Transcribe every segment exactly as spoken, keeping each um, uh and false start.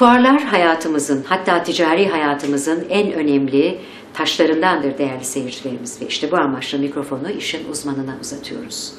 Fuarlar hayatımızın, hatta ticari hayatımızın en önemli taşlarındandır değerli seyircilerimiz ve işte bu amaçla mikrofonu işin uzmanına uzatıyoruz.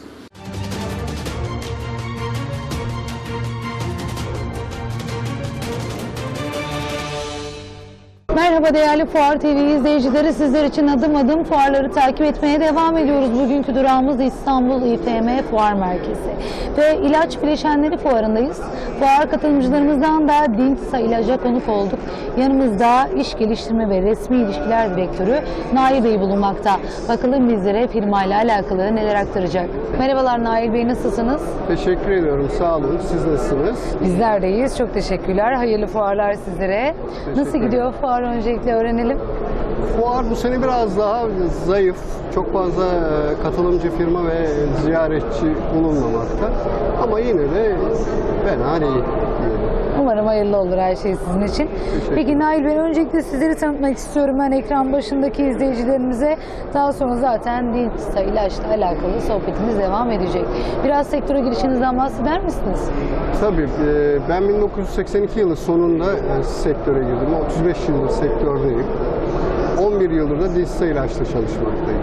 Merhaba değerli Fuar T V izleyicileri, sizler için adım adım fuarları takip etmeye devam ediyoruz. Bugünkü durağımız İstanbul İ F M Fuar Merkezi ve ilaç bileşenleri fuarındayız. Fuar katılımcılarımızdan da Dinsa ilaca konuk olduk. Yanımızda iş geliştirme ve resmi ilişkiler direktörü Nail Bey bulunmakta. Bakalım bizlere firmayla alakalı neler aktaracak. Merhabalar Nail Bey, nasılsınız? Teşekkür ediyorum, sağ olun. Siz nasılsınız? Bizler deyiz, çok teşekkürler. Hayırlı fuarlar sizlere. Nasıl gidiyor fuar, öncelikle öğrenelim. Fuar bu sene biraz daha zayıf. Çok fazla katılımcı firma ve ziyaretçi bulunmamakta. Ama yine de fena değil. Umarım hayırlı olur her şey sizin için. Peki Nail Bey, öncelikle sizleri tanıtmak istiyorum ben ekran başındaki izleyicilerimize. Daha sonra zaten Dinsa ilaçla alakalı sohbetimiz devam edecek. Biraz sektöre girişinizden bahseder misiniz? Tabii. Ben bin dokuz yüz seksen iki yılı sonunda sektöre girdim. otuz beş yıldır sektördeyim. on bir yıldır da Dinsa ilaçla çalışmaktayım.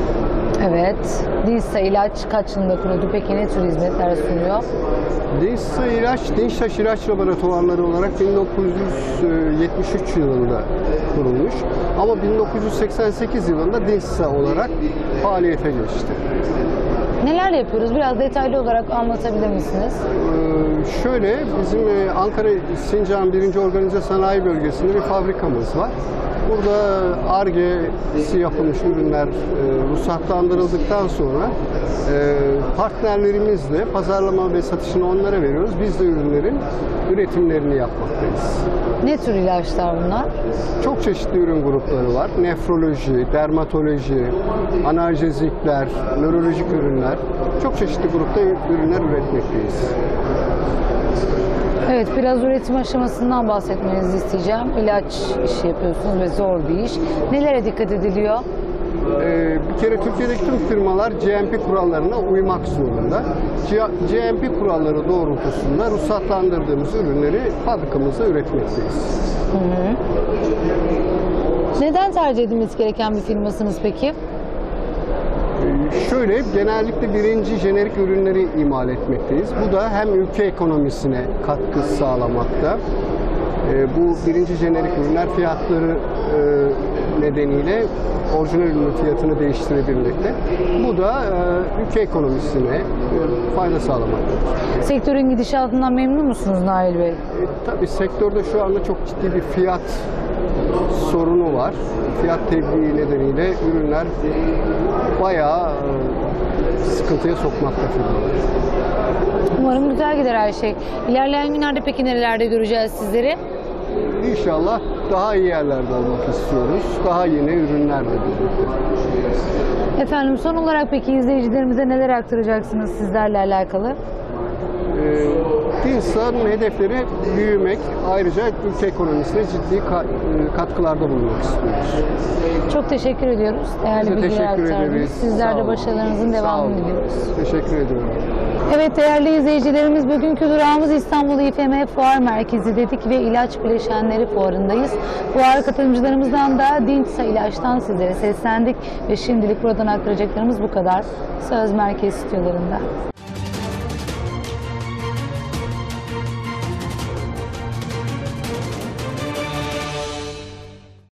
Evet. Dinsa ilaç kaç yılında kuruldu? Peki ne tür hizmetler sunuyor? Dinsa ilaç, Dinştaş İlaç Laboratuvarları olarak bin dokuz yüz yetmiş üç yılında kurulmuş. Ama bin dokuz yüz seksen sekiz yılında Dinsa olarak faaliyete geçti. Neler yapıyoruz? Biraz detaylı olarak anlatabilir misiniz? Ee, şöyle, bizim Ankara Sincan birinci Organize Sanayi Bölgesi'nde bir fabrikamız var. Burada Ar-Ge'si yapılmış ürünler e, ruhsatlandırıldıktan sonra e, partnerlerimizle pazarlama ve satışını onlara veriyoruz. Biz de ürünlerin üretimlerini yapmaktayız. Ne tür ilaçlar bunlar? Çok çeşitli ürün grupları var. Nefroloji, dermatoloji, analjezikler, nörolojik ürünler. Çok çeşitli grupta ürünler üretmekteyiz. Evet, biraz üretim aşamasından bahsetmenizi isteyeceğim. İlaç işi yapıyorsunuz ve zor bir iş. Nelere dikkat ediliyor? Ee, bir kere Türkiye'deki tüm firmalar G M P kurallarına uymak zorunda. G M P kuralları doğrultusunda ruhsatlandırdığımız ürünleri fabrikamızda üretmekteyiz. Hı hı. Neden tercih edilmesi gereken bir firmasınız peki? Şöyle, genellikle birinci jenerik ürünleri imal etmekteyiz. Bu da hem ülke ekonomisine katkı sağlamakta. Bu birinci jenerik ürünler fiyatları nedeniyle orijinal ürünün fiyatını değiştirebilmekte. Bu da ülke ekonomisine fayda sağlamaktadır. Sektörün gidişatından memnun musunuz Nail Bey? E, tabii sektörde şu anda çok ciddi bir fiyat sorunu var. Fiyat tebliği nedeniyle ürünler bayağı sıkıntıya sokmakta firmalar. Umarım güzel gider her şey. İlerleyen günlerde peki nerelerde göreceğiz sizleri? İnşallah daha iyi yerlerde olmak istiyoruz. Daha yeni ürünlerle birlikte. Efendim, son olarak peki izleyicilerimize neler aktaracaksınız sizlerle alakalı? Dinsa'nın hedefleri büyümek, ayrıca ülke ekonomisine ciddi katkılarda bulunmak istiyoruz. Çok teşekkür ediyoruz. Değerli bilgiler aktardınız. Sizler de başarılarınızın devamını diliyoruz. Teşekkür ediyorum. Evet değerli izleyicilerimiz, bugünkü durağımız İstanbul İ F M Fuar Merkezi dedik ve ilaç bileşenleri fuarındayız. Fuar katılımcılarımızdan da Dinsa ilaçtan sizlere seslendik ve şimdilik buradan aktaracaklarımız bu kadar. Söz merkez stüdyolarında.